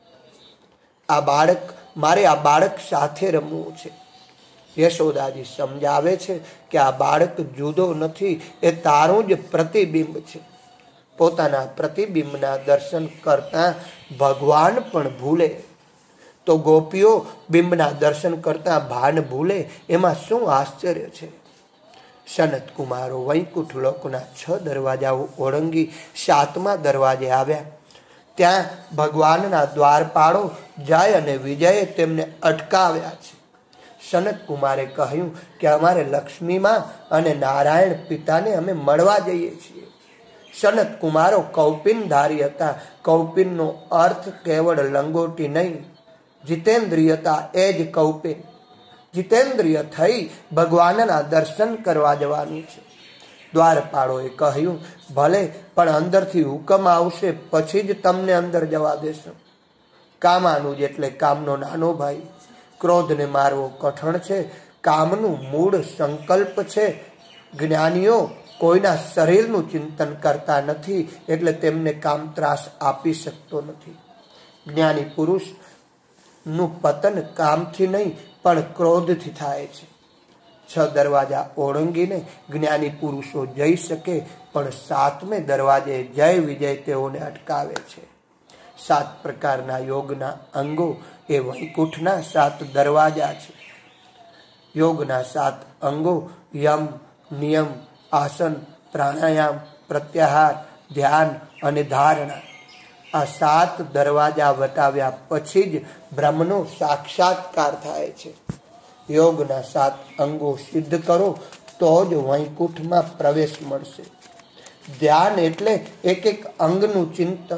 આ બાળક મારે આ બાળક સાથે રમવું છે. યશોદાજી સમજાવે છે કે આ બાળક જુદો નથી, એ તારું જ પ્રતિબિંબ છે. પોતાના પ્રતિબિંબના દર્શન કરતા ભગવાન પણ ભૂલે તો ગોપીઓ બિંબના દર્શન કરતા ભાન ભૂલે, એમાં શું આશ્ચર્ય છે. સનત કુમારો વૈકુંઠ લોકના છ દરવાજાઓ ઓળંગી સાતમા દરવાજે આવ્યા. ત્યાં ભગવાનના દ્વારપાળો જય અને વિજયે તેમને અટકાવ્યા છે. સનત કુમારે કહ્યું કે અમારે લક્ષ્મીમાં અને નારાયણ પિતાને અમે મળવા જઈએ છીએ. સનત કુમારો કૌપિનધારી હતા. કૌપિનનો અર્થ કેવળ લંગોટી નહીં, જીતેન્દ્રિયતા એ જ કૌપિન. જીતેન્દ્રિય થઈ ભગવાનના દર્શન કરવા જવાનું છે. દ્વારપાળોએ કહ્યું ભલે, પણ અંદરથી હુકમ આવશે પછી જ તમને અંદર જવા દેશો. કામાનુજ એટલે કામનો નાનો ભાઈ. ક્રોધને મારવો કઠણ છે. કામનું મૂળ સંકલ્પ છે. જ્ઞાનીઓ કોઈના શરીરનું ચિંતન કરતા નથી, એટલે તેમને કામ ત્રાસ આપી શકતો નથી. જ્ઞાની પુરુષ નું પતન કામથી નહીં પણ ક્રોધથી થાય છે. છ દરવાજા ઓળંગીને જ્ઞાની પુરુષો જઈ શકે, પણ સાતમે દરવાજે જય વિજય તેઓને અટકાવે છે. સાત પ્રકારના યોગના અંગો એ વૈકુંઠના સાત દરવાજા છે. યોગના સાત અંગો યમ, નિયમ, આસન, પ્રાણાયામ, પ્રત્યાહાર, ધ્યાન અને ધારણા. આ સાત દરવાજા વટાવ્યા પછી જ બ્રહ્મનો સાક્ષાત્કાર થાય છે. યોગના સાત અંગો સિદ્ધ કરો તો જ વૈકુંઠમાં પ્રવેશ મળશે. ધ્યાન એટલે એક એક અંગનું ચિંતન.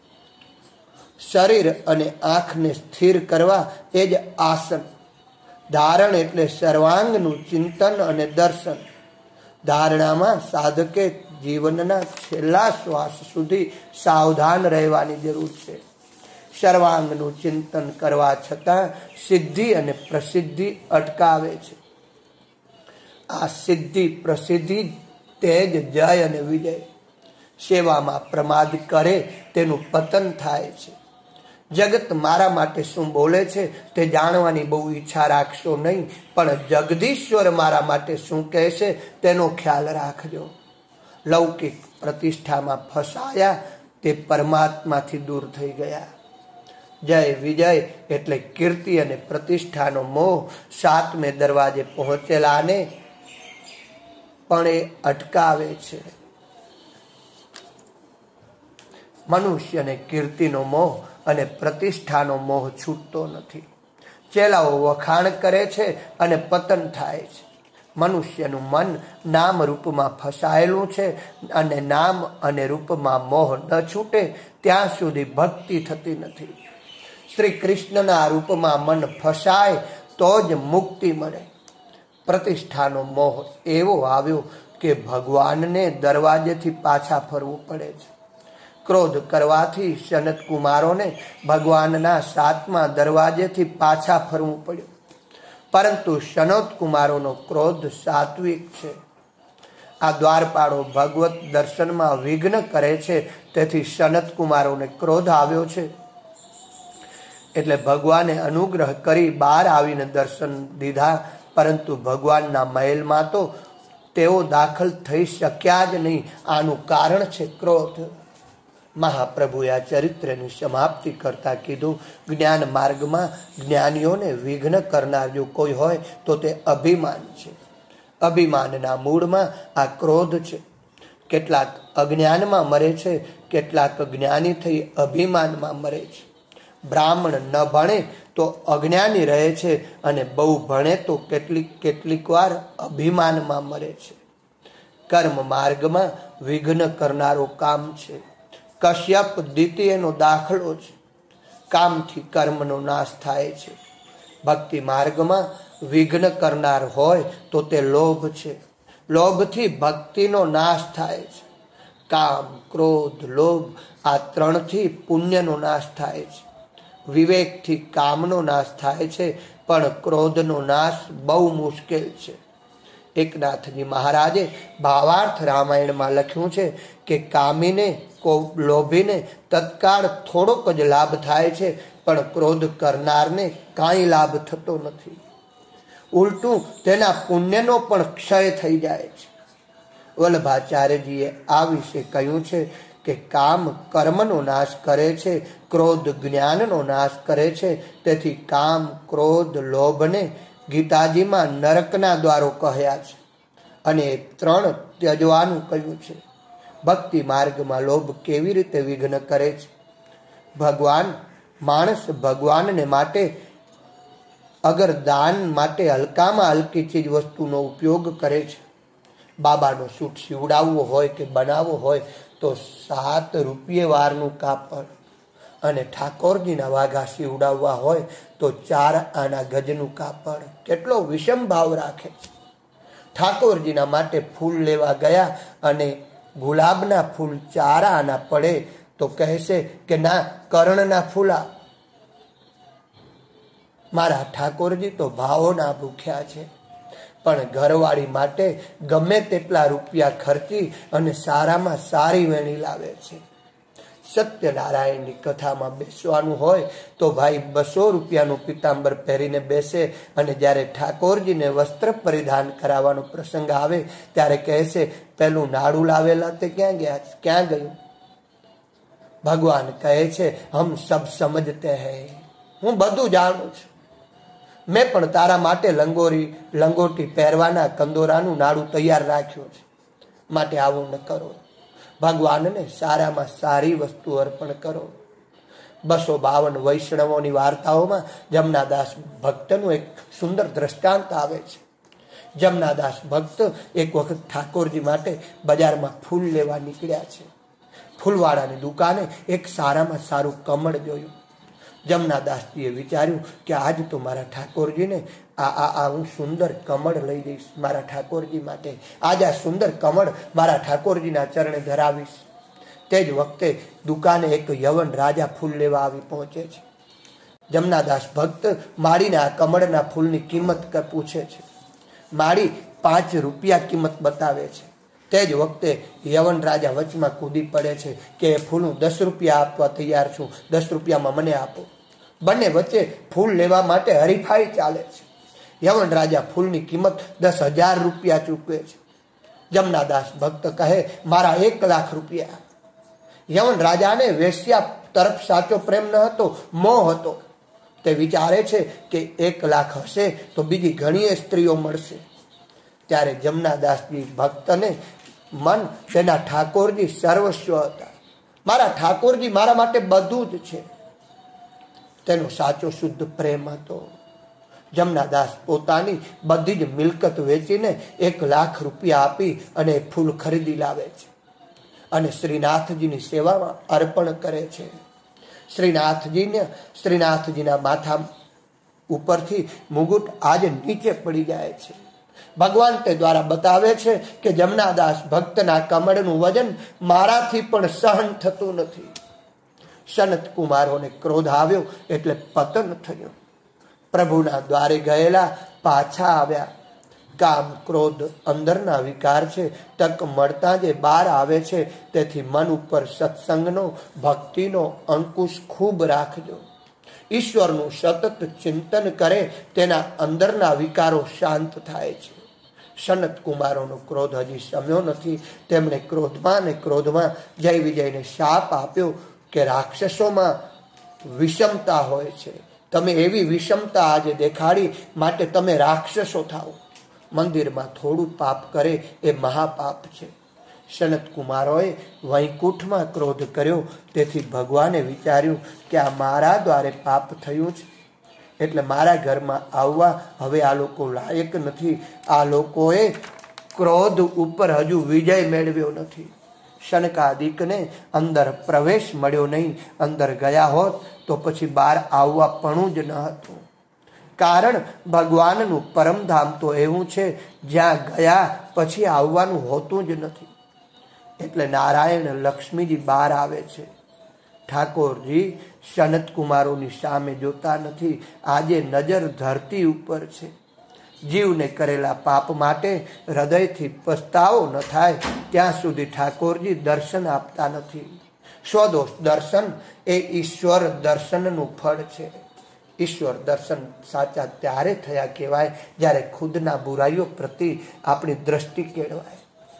શરીર અને આંખને સ્થિર કરવા એ જ આસન. ધારણ એટલે સર્વાંગનું ચિંતન અને દર્શન. ધારણામાં સાધકે જીવનના છેલ્લા શ્વાસ સુધી સાવધાન રહેવાની જરૂર છે. સર્વાંગનું ચિંતન કરવા છતાં સિદ્ધિ અને પ્રસિદ્ધિ અટકાવે છે. આ સિદ્ધિ પ્રસિદ્ધિ તેજ જય અને વિજય. સેવામાં પ્રમાદ કરે તેનું પતન થાય છે. જગત મારા માટે શું બોલે છે તે જાણવાની બહુ ઈચ્છા રાખશો નહીં, પણ જગદીશ્વર મારા માટે શું કહે છે તેનો ખ્યાલ રાખજો. લૌકિક પ્રતિષ્ઠામાં ફસાયા તે પરમાત્માથી દૂર થઈ ગયા. જય વિજય એટલે કીર્તિ અને પ્રતિષ્ઠાનો મોહ સાતમે દરવાજે પહોંચેલાને પણ એ અટકાવે છે. મનુષ્યને કીર્તિનો મોહ અને પ્રતિષ્ઠાનો મોહ છૂટતો નથી. ચેલાઓ વખાણ કરે છે અને પતન થાય છે. મનુષ્યનું મન નામ રૂપમાં ફસાયેલું છે અને નામ અને રૂપમાં મોહ ન છૂટે ત્યાં સુધી ભક્તિ થતી નથી. શ્રી કૃષ્ણના રૂપમાં મન ફસાય તો જ મુક્તિ મળે. પ્રતિષ્ઠાનો મોહ એવો આવ્યો કે ભગવાનને દરવાજેથી પાછા ફરવું પડે છે. ક્રોધ કરવાથી સનત કુમારોને ભગવાનના સાતમા દરવાજેથી પાછા ફરવું પડ્યું. પરંતુ સનત કુમારોનો ક્રોધ સાત્વિક છે. આ દ્વારપાળો ભગવત દર્શનમાં વિઘ્ન કરે છે, તેથી સનત કુમારોને ક્રોધ આવ્યો છે. એટલે ભગવાને અનુગ્રહ કરી બહાર આવીને દર્શન દીધા, પરંતુ ભગવાનના મહેલમાં તો તેઓ દાખલ થઈ શક્યા જ નહીં. આનું કારણ છે ક્રોધ. મહાપ્રભુએ આ ચરિત્રની સમાપ્તિ કરતા કીધું, જ્ઞાન માર્ગમાં જ્ઞાનીઓને વિઘ્ન કરનાર જો કોઈ હોય તો તે અભિમાન છે. અભિમાનના મૂળમાં આ ક્રોધ છે. કેટલાક અજ્ઞાનમાં મરે છે, કેટલાક જ્ઞાની થઈ અભિમાનમાં મરે છે. બ્રાહ્મણ ન ભણે તો અજ્ઞાની રહે છે અને બહુ ભણે તો કેટલીક કેટલીક વાર અભિમાનમાં મરે છે. કર્મ માર્ગમાં વિઘ્ન કરનારો કામ છે. કશ્યપ દ્વિતીયનો દાખલો છે. કામથી કર્મનો નાશ થાય છે. ભક્તિ માર્ગમાં વિઘ્ન કરનાર હોય તો તે લોભ છે. લોભથી ભક્તિનો નાશ થાય છે. કામ, ક્રોધ, લોભ આ ત્રણથી પુણ્યનો નાશ થાય છે. વિવેકથી કામનો નાશ થાય છે, પણ ક્રોધનો નાશ બહુ મુશ્કેલ છે. એકનાથજી મહારાજે ભાવાર્થ રામાયણમાં લખ્યું છે કે કામીને લોભીને તત્કાળ થોડોક જ લાભ થાય છે, પણ ક્રોધ કરનારને કાંઈ લાભ થતો નથી. ઉલટું તેના પુણ્યનો પણ ક્ષય થઈ જાય છે. વલ્લભાચાર્યજીએ આ વિશે કહ્યું છે કે કામ કર્મનો નાશ કરે છે, ક્રોધ જ્ઞાનનો નાશ કરે છે. તેથી કામ, ક્રોધ, લોભને ગીતાજીમાં નરકના દ્વારો કહ્યા છે અને એ ત્રણ ત્યજવાનું કહ્યું છે. ભક્તિ માર્ગમાં લોભ કેવી રીતે વિઘ્ન કરે છે? ભગવાન માણસ ભગવાનને માટે અગર દાન માટે હલકામાં હલકી ચીજ વસ્તુનો ઉપયોગ કરે છે. બાબાનો સૂટ સીવડાવવો હોય કે બનાવવો હોય તો સાત રૂપિયે વારનું કાપડ, અને ઠાકોરજીના વાઘા સીવડાવવા હોય તો ચાર આના ગજનું કાપડ. કેટલો વિષમ ભાવ રાખે છે. ઠાકોરજીના માટે ફૂલ લેવા ગયા અને ગુલાબના ફૂલ ચાર આના પડે તો કહેશે કે ના, કર્ણના ફૂલા. મારા ઠાકોરજી તો ભાવોના ભૂખ્યા છે, પણ ઘરવાળી માટે ગમે તેટલા રૂપિયા ખર્ચી અને સારામાં સારી વેણી લાવે છે. સત્યનારાયણની કથામાં બેસવાનું હોય તો ભાઈ બસો રૂપિયાનું પિતાંબર પહેરીને બેસે, અને જ્યારે ઠાકોરજીને વસ્ત્ર પરિધાન કરાવવાનો પ્રસંગ આવે ત્યારે કહેશે, પેલું નાડું લાવેલા તે ક્યાં ગયા, ક્યાં ગયું? ભગવાન કહે છે, હમ સબ સમજતે હૈ, હું બધું જાણું છું. મેં પણ તારા માટે લંગોરી લંગોટી પહેરવાના કંદોરાનું નાડું તૈયાર રાખ્યું છે, માટે આવું ન કરો. ભગવાનને સારામાં સારી વસ્તુ અર્પણ કરો. બસો બાવન વૈષ્ણવોની વાર્તાઓમાં જમનાદાસ ભક્તનું એક સુંદર દ્રષ્ટાંત આવે છે. જમનાદાસ ભક્ત એક વખત ઠાકોરજી માટે બજારમાં ફૂલ લેવા નીકળ્યા છે. ફૂલવાળાની દુકાને એક સારામાં સારું કમળ જોયું. જમનાદાસજીએ વિચાર્યું કે આજ તો મારા ઠાકોરજીને આ આ આ હું સુંદર કમળ લઈ જઈશ મારા ઠાકોરજી માટે. આજ આ સુંદર કમળ મારા ઠાકોરજીના ચરણે ધરાવીશ. તે જ વખતે દુકાને એક યવન રાજા ફૂલ લેવા આવી પહોંચે છે. જમનાદાસ ભક્ત માળીને આ કમળના ફૂલની કિંમત પૂછે છે. માળી પાંચ રૂપિયા કિંમત બતાવે છે. તે જ વખતે યવન રાજા વચમાં કૂદી પડે છે કે ફૂલ હું દસ રૂપિયા આપવા તૈયાર છું, દસ રૂપિયામાં મને આપો. બંને વચ્ચે ફૂલ લેવા માટે હરીફાઈ ચાલે છે. યવન રાજા ફૂલની કિંમત દસ હજાર રૂપિયા ચૂકવે છે. જમનાદાસ ભક્ત કહે, મારા એક લાખ રૂપિયા. યવન રાજાને વેશ્યા તરફ સાચો પ્રેમ ન હતો, મોહ હતો. તે વિચારે છે કે એક લાખ હશે તો બીજી ઘણી સ્ત્રીઓ મળશે. ત્યારે જમનાદાસજી ભક્તને મન તેના ઠાકોરજી સર્વસ્વ હતા. મારા ઠાકોરજી મારા માટે બધું જ છે. તેનો સાચો શુદ્ધ પ્રેમ હતો. જમનાદાસ પોતાની બધી જ મિલકત વેચીને એક લાખ રૂપિયા આપી અને ફૂલ ખરીદી લાવે છે અને શ્રીનાથજીની સેવામાં અર્પણ કરે છે. શ્રીનાથજીને શ્રીનાથજીના માથા ઉપરથી મુગુટ આજે નીચે પડી જાય છે. ભગવાન તે દ્વારા બતાવે છે કે જમનાદાસ ભક્તના કમળનું વજન મારાથી પણ સહન થતું નથી. સનત કુમારોને ક્રોધ આવ્યો એટલે પતન થયું. પ્રભુના દ્વારે ગયેલા પાછા આવ્યા. કામ ક્રોધ અંદરના વિકાર છે, તક મળતા જે બહાર આવે છે. તેથી મન ઉપર સત્સંગનો ભક્તિનો અંકુશ ખૂબ રાખજો. ઈશ્વરનું સતત ચિંતન કરે તેના અંદરના વિકારો શાંત થાય છે. સનત કુમારોનો ક્રોધ હજી શમ્યો નથી. તેમણે ક્રોધમાં ને ક્રોધમાં જય વિજયને શાપ આપ્યો કે રાક્ષસોમાં વિષમતા હોય છે. તમે એવી વિષમતા આજે દેખાડી, માટે તમે રાક્ષસો થાઓ. મંદિરમાં થોડું પાપ કરે એ મહાપાપ છે. સનત કુમારોએ વૈકુંઠમાં ક્રોધ કર્યો. તેથી ભગવાને વિચાર્યું કે આ મારા દ્વારે પાપ થયું છે, એટલે મારા ઘરમાં આવવા હવે આ લોકો લાયક નથી. આ લોકોએ ક્રોધ ઉપર હજુ વિજય મેળવ્યો નથી. શનકાદિકને અંદર પ્રવેશ મળ્યો નહીં. અંદર ગયા હોત તો પછી બહાર આવવા પણ જ ન હતું. કારણ ભગવાનનું પરમધામ તો એવું છે જ્યાં ગયા પછી આવવાનું હોતું જ નથી. એટલે નારાયણ લક્ષ્મીજી બહાર આવે છે. ઠાકોરજી સનત કુમારોની સામે જોતા નથી. આજે નજર ધરતી ઉપર છે. જીવને કરેલા પાપ માટે હૃદયથી પસ્તાવો ન થાય ત્યાં સુધી ઠાકોરજી દર્શન આપતા નથી. સ્વદોષ દર્શન એ ઈશ્વર દર્શનનું ફળ છે. ઈશ્વર દર્શન સાચા ત્યારે થયા કહેવાય જ્યારે ખુદના બુરાઈઓ પ્રતિ આપણી દ્રષ્ટિ કેળવાય.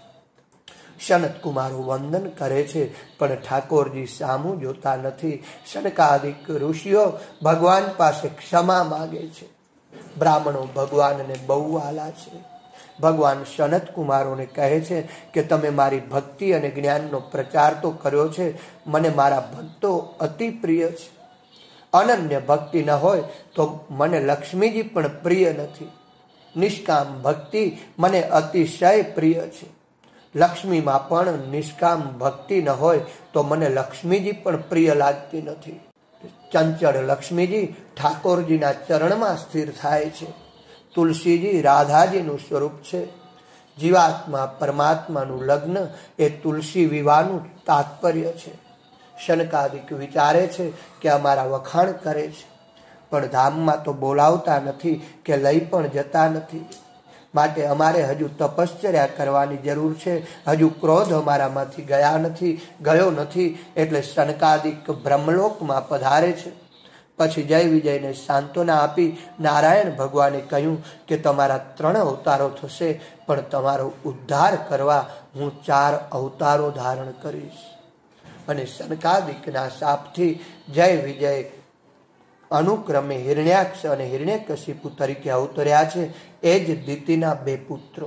સનત કુમારો વંદન કરે છે પણ ઠાકોરજી સામું જોતા નથી. શનકાદિક ઋષિઓ ભગવાન પાસે ક્ષમા માગે છે. બ્રાહ્મણો ભગવાનને બહુ વાલા છે. ભગવાન સનત કુમારોને કહે છે કે તમે મારી ભક્તિ અને જ્ઞાનનો પ્રચાર તો કર્યો છે, મને મારા ભક્તો અતિ પ્રિય છે. અનન્ય ભક્તિ ન હોય તો મને લક્ષ્મીજી પણ પ્રિય નથી. નિષ્કામ ભક્તિ મને અતિશય પ્રિય છે. લક્ષ્મીમાં પણ નિષ્કામ ભક્તિ ન હોય તો મને લક્ષ્મીજી પણ પ્રિય લાગતી નથી. ચંચળ લક્ષ્મીજી ઠાકોરજીના ચરણમાં સ્થિર થાય છે. તુલસીજી રાધાજીનું સ્વરૂપ છે. જીવાત્મા પરમાત્માનું લગ્ન એ તુલસી વિવાહનું તાત્પર્ય છે. શનકાદિક વિચારે છે કે અમારા વખાણ કરે છે, પણ ધામમાં તો બોલાવતા નથી કે લઈ પણ જતા નથી. માટે અમારે હજુ તપશ્ચર્યા કરવાની જરૂર છે. હજુ ક્રોધ અમારામાંથી ગયા નથી ગયો નથી. એટલે શનકાદિક બ્રહ્મલોકમાં પધારે છે. પછી જય વિજયને સાંત્વના આપી નારાયણ ભગવાને કહ્યું કે તમારા ત્રણ અવતારો થશે, પણ તમારો ઉદ્ધાર કરવા હું ચાર અવતારો ધારણ કરીશ. અને શનકાદિકના શાપથી જય વિજય અનુક્રમે હિરણ્યાક્ષ અને હિરણ્યકશિપુ તરીકે અવતર્યા છે. એ જ દિતિના બે પુત્રો.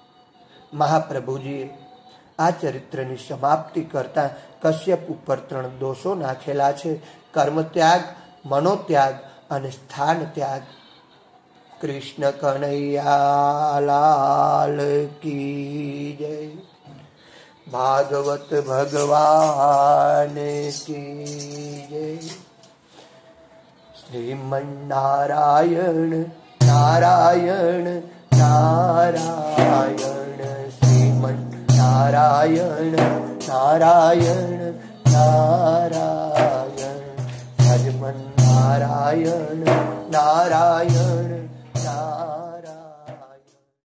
મહાપ્રભુજીએ આ ચરિત્રની સમાપ્તિ કરતા કશ્યપ ઉપર ત્રણ દોષો નાખેલા છે: કર્મ ત્યાગ, મનોત્યાગ અને સ્થાન ત્યાગ. કૃષ્ણ કનૈયા લાલ કી જય. ભાગવત ભગવાન કી જય. શ્રીમન નારાયણ નારાયણ નારાયણ. શ્રીમન નારાયણ નારાયણ નારાયણ. ભજમન નારાયણ નારાયણ